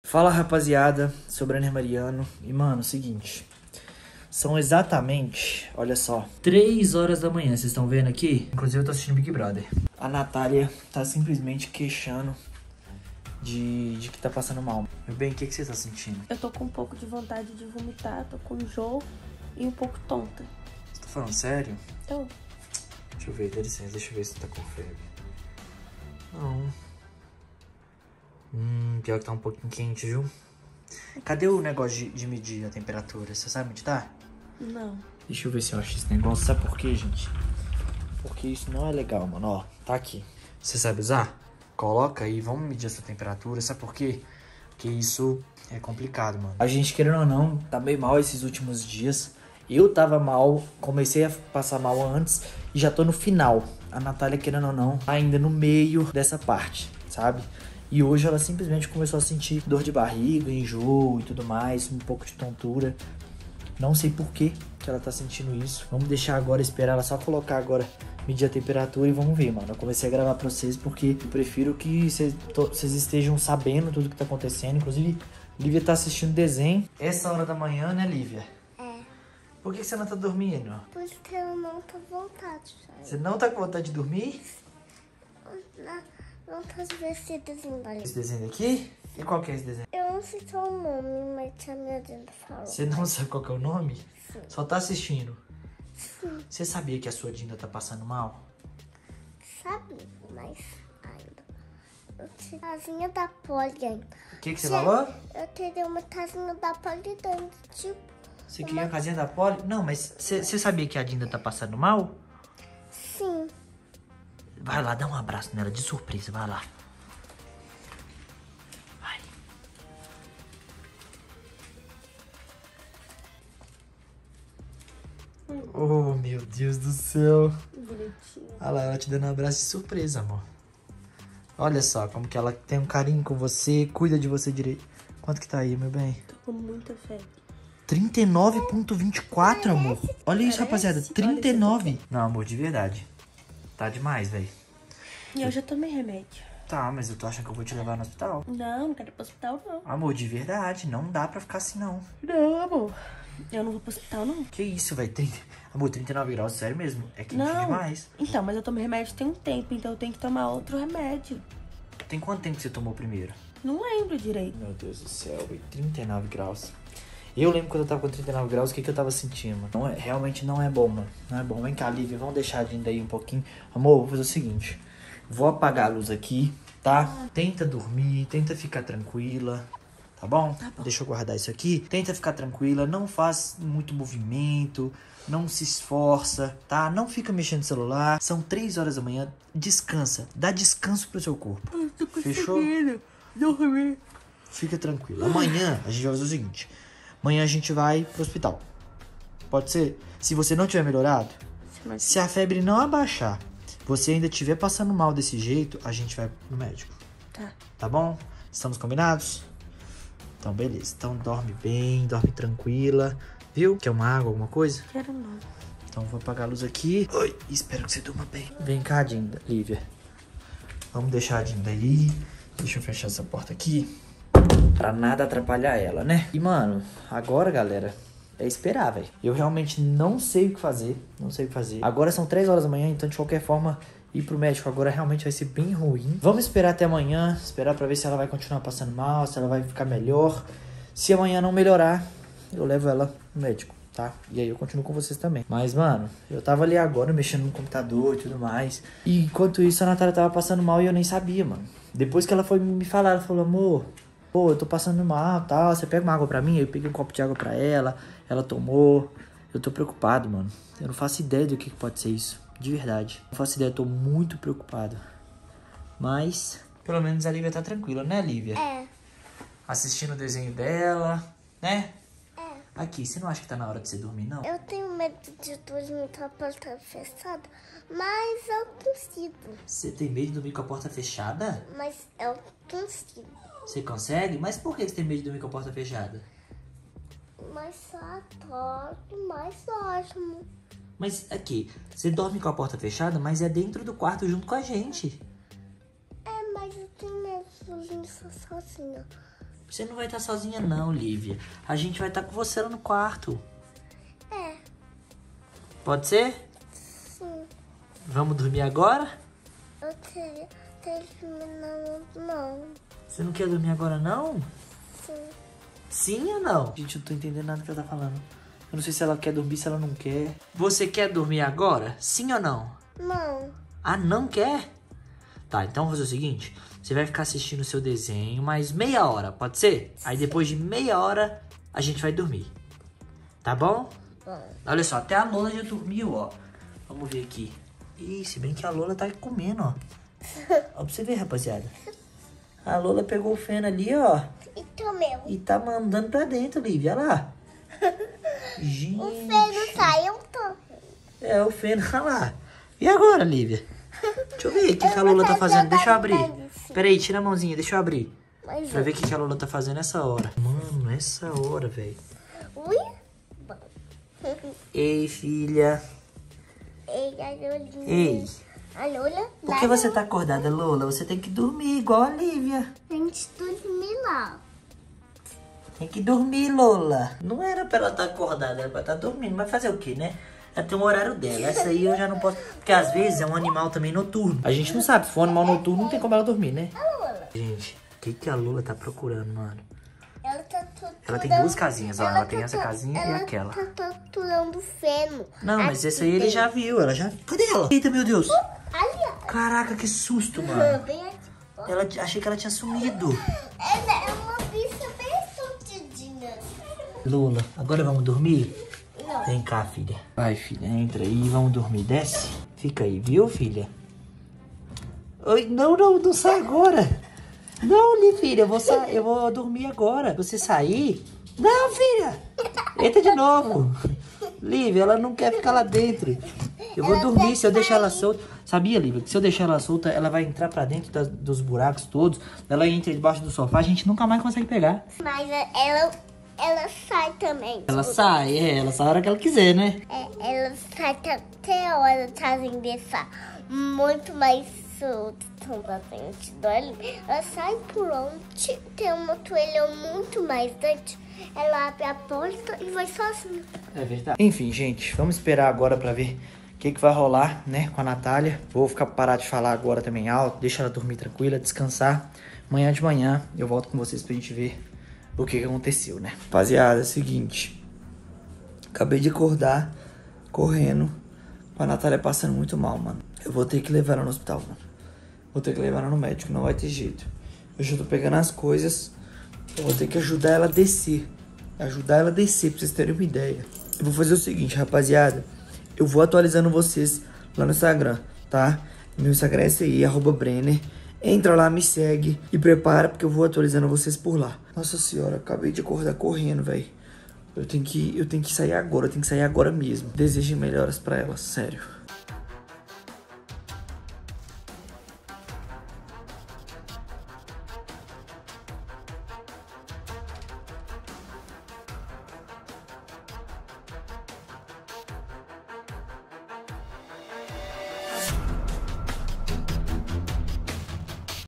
Fala, rapaziada, sou o Brenner Mariano. E, mano, seguinte, são exatamente, olha só, 3 horas da manhã, vocês estão vendo aqui? Inclusive eu tô assistindo Big Brother. A Natália tá simplesmente queixando de que tá passando mal. Meu bem, o que você tá sentindo? Eu tô com um pouco de vontade de vomitar, tô com enjoo e um pouco tonta. Você tá falando sério? Então, Deixa eu ver, dá licença, deixa eu ver se tá com febre. Não. Pior que tá um pouquinho quente, viu? Cadê o negócio de medir a temperatura? Você sabe medir? Tá? não. Deixa eu ver se eu acho esse negócio. Sabe por quê, gente? Porque isso não é legal, mano. Ó, tá aqui. Você sabe usar? Coloca aí, vamos medir essa temperatura. Sabe por quê? Porque isso é complicado, mano. A gente, querendo ou não, tá meio mal esses últimos dias. Eu tava mal, comecei a passar mal antes e já tô no final. A Natália, querendo ou não, tá ainda no meio dessa parte, sabe? E hoje ela simplesmente começou a sentir dor de barriga, enjoo e tudo mais, um pouco de tontura. Não sei por que ela tá sentindo isso. Vamos deixar agora, esperar ela só colocar agora, medir a temperatura e vamos ver, mano. Eu comecei a gravar pra vocês porque eu prefiro que vocês estejam sabendo tudo que tá acontecendo. Inclusive, Lívia tá assistindo desenho. Essa hora da manhã, né, Lívia? É, Por que você não tá dormindo? porque eu não tô com vontade. Você não tá com vontade de dormir? Não tô ver esse desenho ali. Esse desenho aqui? E qual que é esse desenho? Eu não sei qual o nome, mas a minha Dinda falou. Você não sabe qual que é o nome? Sim. Só tá assistindo. Sim, Você sabia que a sua Dinda tá passando mal? sabe? Mas ainda. Eu tirei a casinha da Polly ainda. O que você falou? Eu tirei uma casinha da Polly dentro, tipo. Você queria a casinha da Polly? Não, mas você sabia que a Dinda tá passando mal? Sim. Vai lá, dá um abraço nela de surpresa, vai lá. Vai. Oh, meu Deus do céu. Bonitinho. Olha lá, ela te dando um abraço de surpresa, amor. Olha só como que ela tem um carinho com você, cuida de você direito. Quanto que tá aí, meu bem? Tô com muita febre. 39,24, amor. Olha isso, rapaziada. Parece. 39. Não, amor, de verdade. Tá demais, velho. E eu já tomei remédio. Tá, mas eu tô achando que eu vou te levar no hospital. Não quero ir pro hospital, não. Amor, de verdade. Não dá pra ficar assim, não. Não, amor. Eu não vou pro hospital, não. Que isso, velho? Amor, 39 graus, sério mesmo. É quente Não. demais. Então, mas eu tomei remédio tem um tempo, então eu tenho que tomar outro remédio. Tem quanto tempo que você tomou primeiro? Não lembro direito. Meu Deus do céu, velho. 39 graus. Eu lembro quando eu tava com 39 graus, o que eu tava sentindo, mano. Não é, realmente não é bom, mano. Não é bom. Vem cá, Lívia, vamos deixar a Dinda aí um pouquinho. Amor, vou fazer o seguinte. Vou apagar a luz aqui, tá? Tenta dormir, tenta ficar tranquila, tá bom? Tá bom. Deixa eu guardar isso aqui. Tenta ficar tranquila, não faz muito movimento, não se esforça, tá? Não fica mexendo no celular. São 3 horas da manhã, descansa. Dá descanso pro seu corpo. Eu tô Fechou? conseguindo dormir. Fica tranquilo. Amanhã a gente vai fazer o seguinte. Amanhã a gente vai pro hospital. Pode ser? Se você não tiver melhorado, se a febre não abaixar, você ainda estiver passando mal desse jeito, a gente vai no médico. Tá. Tá bom? Estamos combinados? Então, beleza. Então, dorme bem, dorme tranquila. Viu? Quer uma água, alguma coisa? Quero não. Então, vou apagar a luz aqui. Oi, espero que você durma bem. Vem cá, Dinda, Lívia. Vamos deixar a Dinda aí. Deixa eu fechar essa porta aqui. Pra nada atrapalhar ela, né? E, mano, agora, galera, é esperar, velho. Eu realmente não sei o que fazer. Não sei o que fazer. Agora são 3 horas da manhã, então de qualquer forma, ir pro médico agora realmente vai ser bem ruim. Vamos esperar até amanhã. Esperar pra ver se ela vai continuar passando mal, se ela vai ficar melhor. Se amanhã não melhorar, eu levo ela no médico, tá? E aí eu continuo com vocês também. Mas, mano, eu tava ali agora mexendo no computador e tudo mais. E enquanto isso, a Natália tava passando mal e eu nem sabia, mano. Depois que ela foi me falar, ela falou, amor, pô, eu tô passando mal, tal, você pega uma água pra mim? Aí eu peguei um copo de água pra ela tomou. Eu tô preocupado, mano. Eu não faço ideia do que pode ser isso, de verdade. Não faço ideia, eu tô muito preocupado. Mas, pelo menos a Lívia tá tranquila, né, Lívia? É. Assistindo o desenho dela, né? É. Aqui, você não acha que tá na hora de você dormir, não? Eu tenho medo de dormir com a porta fechada, mas eu consigo. Você tem medo de dormir com a porta fechada? Mas eu consigo. Você consegue? Mas por que você tem medo de dormir com a porta fechada? Mas só torto, mais ótimo. Mas aqui, você dorme com a porta fechada, mas é dentro do quarto junto com a gente. É, mas eu tenho medo de dormir sozinha. Você não vai estar sozinha não, Lívia. A gente vai estar com você lá no quarto. É. Pode ser? Sim. Vamos dormir agora? Eu queria terminar, não. Você não quer dormir agora não? Sim. Sim ou não? Gente, eu não tô entendendo nada que ela tá falando. Eu não sei se ela quer dormir, se ela não quer. Você quer dormir agora? Sim ou não? Não. Ah, não quer? Tá, então vamos fazer o seguinte. Você vai ficar assistindo o seu desenho mais meia hora, pode ser? Aí depois de meia hora, a gente vai dormir. Tá bom? Bom. Olha só, até a Lola já dormiu, ó. Vamos ver aqui. Ih, se bem que a Lola tá comendo, ó. Ó pra você ver, rapaziada. A Lola pegou o feno ali, ó. E comeu. E tá mandando pra dentro, Lívia. Olha lá. Gente. O feno saiu, tô. É, o feno, olha lá. E agora, Lívia? Deixa eu ver o que a Lola tá fazendo. Deixa eu abrir. Peraí, tira a mãozinha, deixa eu abrir. Pra ver o que a Lola tá fazendo nessa hora. Mano, essa hora, velho. Ui. Ei, filha. Ei, a Lolinha. Ei. A Lola. Por que você tá acordada, Lola? Você tem que dormir igual a Lívia. A gente dormir lá. Tem que dormir, Lola. Não era pra ela estar acordada, era pra estar dormindo. Mas fazer o quê, né? Ela tem um horário dela. Essa aí eu já não posso... Porque às vezes é um animal também noturno. A gente não sabe. Se for um animal noturno, não tem como ela dormir, né? Gente, o que a Lola tá procurando, mano? Ela tem duas casinhas, ó. Ela tem essa casinha e aquela. Ela tá torturando feno. Não, mas essa aí ele já viu. Ela já... Cadê ela? Eita, meu Deus. Ali, ó. Caraca, que susto, mano. Bem aqui. Achei que ela tinha sumido. Ela é uma bicha bem escondidinha. Lola, agora vamos dormir? Não. Vem cá, filha. Vai, filha, entra aí, vamos dormir. Desce. Fica aí, viu, filha? Oi, não sai agora. Não, filha, eu vou dormir agora. Você sair? Não, filha. Entra de novo. Lívia, ela não quer ficar lá dentro. Eu vou dormir se eu deixar ela solta. Sabia, Lívia, que se eu deixar ela solta, ela vai entrar pra dentro dos buracos todos. Ela entra debaixo do sofá, a gente nunca mais consegue pegar. Mas ela sai também. Ela sai a hora que ela quiser, né? Ela sai até a hora de deixar muito mais solta bastante dói. Ela sai por onde tem uma toalha muito mais grande. Ela abre a porta e vai sozinha. É verdade. Enfim, gente, vamos esperar agora pra ver o que vai rolar, né, com a Natália. Vou ficar parar de falar agora também alto, deixa ela dormir tranquila, descansar. Amanhã de manhã eu volto com vocês pra gente ver o que aconteceu, né? Rapaziada, é o seguinte. Acabei de acordar, correndo, com a Natália passando muito mal, mano. Eu vou ter que levar ela no hospital, mano. Vou ter que levar ela no médico, não vai ter jeito. Eu já tô pegando as coisas, eu vou ter que ajudar ela a descer. Ajudar ela a descer, pra vocês terem uma ideia. Eu vou fazer o seguinte, rapaziada. Eu vou atualizando vocês lá no Instagram, tá? Meu Instagram é esse aí, @Brenner. Entra lá, me segue e prepara, porque eu vou atualizando vocês por lá. Nossa senhora, acabei de acordar correndo, velho. Eu tenho que sair agora, eu tenho que sair agora mesmo. Desejem melhoras pra ela, sério.